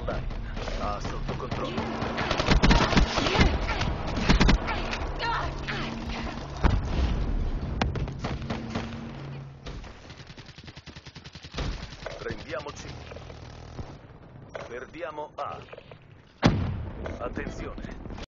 online. Ha sotto controllo. Prendiamo C. Perdiamo A. Attenzione.